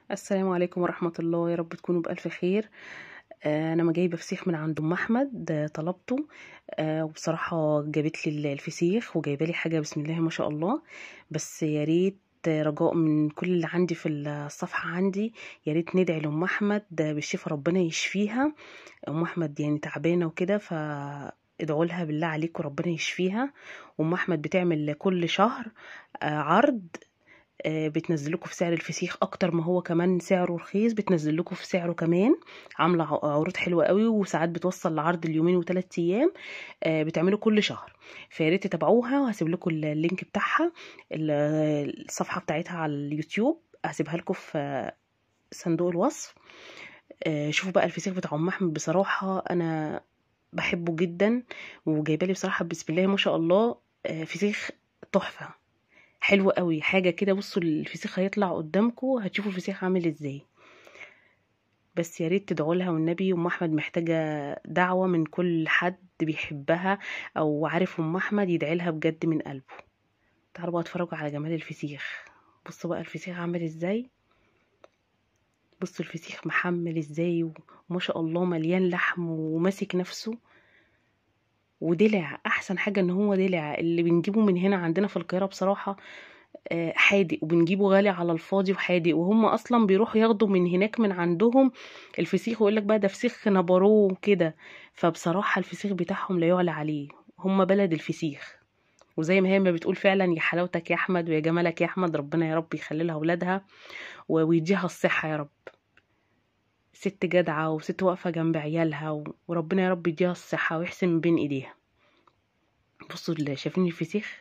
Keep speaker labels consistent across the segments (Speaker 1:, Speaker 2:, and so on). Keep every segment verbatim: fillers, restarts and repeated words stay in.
Speaker 1: السلام عليكم ورحمة الله، يا رب تكونوا بألف خير. آه، أنا ما جايبة فسيخ من عند أم أحمد. آه، طلبته. آه، وبصراحة جابت لي الفسيخ وجايبه لي حاجة بسم الله ما شاء الله. بس يا ريت آه، رجاء من كل اللي عندي في الصفحة عندي، يا ريت ندعي لأم أحمد بالشفاء، ربنا يشفيها. أم أحمد يعني تعبانة وكده، ف ادعوا لها بالله عليكم ربنا يشفيها. وأم أحمد بتعمل كل شهر آه، عرض. آه، بتنزل لكم في سعر الفسيخ اكتر ما هو كمان سعره رخيص، بتنزل لكم في سعره كمان. عامله ع- عروض حلوه قوي، وساعات بتوصل لعرض اليومين وثلاث ايام. آه، بتعملوا كل شهر. فيا ريت تتابعوها، وهسيب لكم اللينك بتاعها. ال- الصفحه بتاعتها على اليوتيوب هسيبها لكم في صندوق الوصف. آه، شوفوا بقى الفسيخ بتاع ام احمد، بصراحه انا بحبه جدا. وجايبه لي بصراحه بسم الله ما شاء الله آه، فسيخ تحفه. حلو قوي حاجه كده. بصوا الفسيخ هيطلع قدامكم، هتشوفوا الفسيخ عامل ازاي. بس يا ريت تدعوا لها، والنبي ام احمد محتاجه دعوه من كل حد بيحبها او عارف ام احمد، يدعي لها بجد من قلبه. تعالوا بقى اتفرجوا على جمال الفسيخ. بصوا بقى الفسيخ عامل ازاي. بصوا الفسيخ محمل ازاي، وما شاء الله مليان لحم وماسك نفسه. ودلع احسن حاجه ان هو دلع. اللي بنجيبه من هنا عندنا في القاهره بصراحه آه، حادق، وبنجيبه غالي على الفاضي وحادق، وهم اصلا بيروحوا ياخدوا من هناك من عندهم الفسيخ، ويقول لك بقى ده فسيخ نبروه كده. فبصراحة الفسيخ بتاعهم لا يعلى عليه. هم بلد الفسيخ. وزي ما هي ما بتقول فعلا، يا حلاوتك يا احمد ويا جمالك يا احمد، ربنا يا رب يخلي لها اولادها و- ويديها الصحة يا رب. ست جدعة وست واقفة جنب عيالها، و- وربنا يا رب يديها الصحة ويحسن من بين ايديها. بصوا اللي شايفين الفسيخ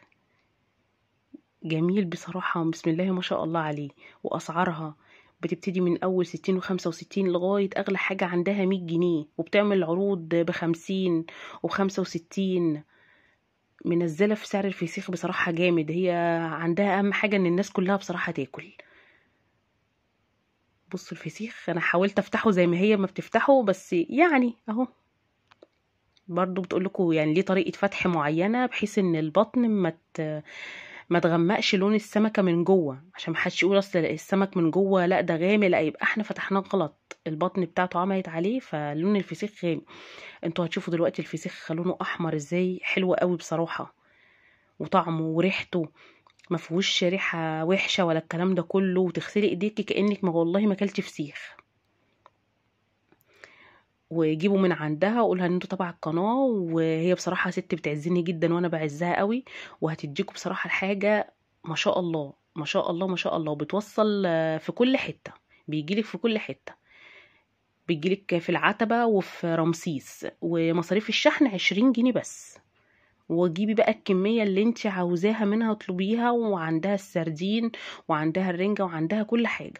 Speaker 1: جميل بصراحة، بسم الله ما شاء الله عليه. وأسعارها بتبتدي من أول ستين وخمسة وستين لغاية أغلى حاجة عندها مية جنيه، وبتعمل عروض بخمسين وبخمسة وستين. منزلة في سعر الفسيخ بصراحة جامد. هي عندها أهم حاجة إن الناس كلها بصراحة تاكل. بصوا الفسيخ أنا حاولت أفتحه زي ما هي ما بتفتحه، بس يعني أهو. برضو بتقولكوا يعني ليه طريقة فتح معينة، بحيث ان البطن ما ت- ما تغمقش لون السمكة من جوه، عشان محدش يقول اصل السمك من جوه لا ده غامق، لا يبقى احنا فتحناه غلط. البطن بتاعته عملت عليه فلون الفسيخ غامق. انتوا هتشوفوا دلوقتي الفسيخ لونه احمر ازاي، حلو قوي بصراحة. وطعمه وريحته ما فيهوش ريحة وحشة ولا الكلام ده كله، وتغسلي ايديكي كأنك ما والله ما اكلتي فسيخ. وجيبوا من عندها وقولها ان انتوا تبع القناه، وهي بصراحه ست بتعزني جدا وانا بعزها قوي. وهتديكوا بصراحه الحاجه ما شاء الله ما شاء الله ما شاء الله. وبتوصل آه، في كل حته. بيجيلك في كل حته. بيجيلك في العتبه وفي رمسيس، ومصاريف الشحن عشرين جنيه بس. وجيبي بقى الكميه اللي انت عاوزاها منها اطلبيها، وعندها السردين وعندها الرنجه وعندها كل حاجه.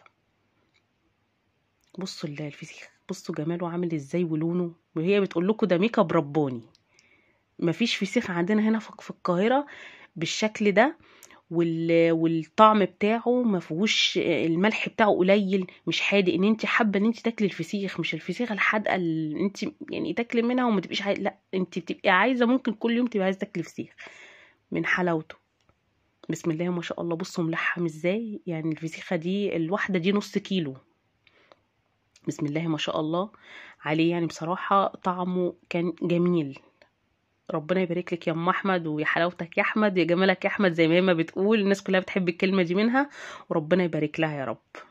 Speaker 1: بصوا ال- الفسيخ، بصوا جماله عامل ازاي ولونه. وهي بتقول لكم ده ميك اب رباني. مفيش فسيخ عندنا هنا في في القاهرة بالشكل ده. وال... والطعم بتاعه ما فيهوش، الملح بتاعه قليل، مش حادق. ان انت حابه ان انت تاكلي الفسيخ، مش الفسيخ الحادقه اللي انت يعني تاكلي منها وما تبقيش عايزه، لا انت بتبقي عايزه ممكن كل يوم تبقي عايزه تاكلي فسيخ من حلاوته. بسم الله ما شاء الله. بصوا ملحم ازاي، يعني الفسيخه دي الواحده دي نص كيلو. بسم الله ما شاء الله عليه. يعني بصراحة طعمه كان جميل. ربنا يبارك لك يا ام احمد، ويا حلاوتك يا احمد، يا جمالك يا احمد، زي ما هي ما بتقول الناس كلها بتحب الكلمة دي منها. وربنا يبارك لها يا رب.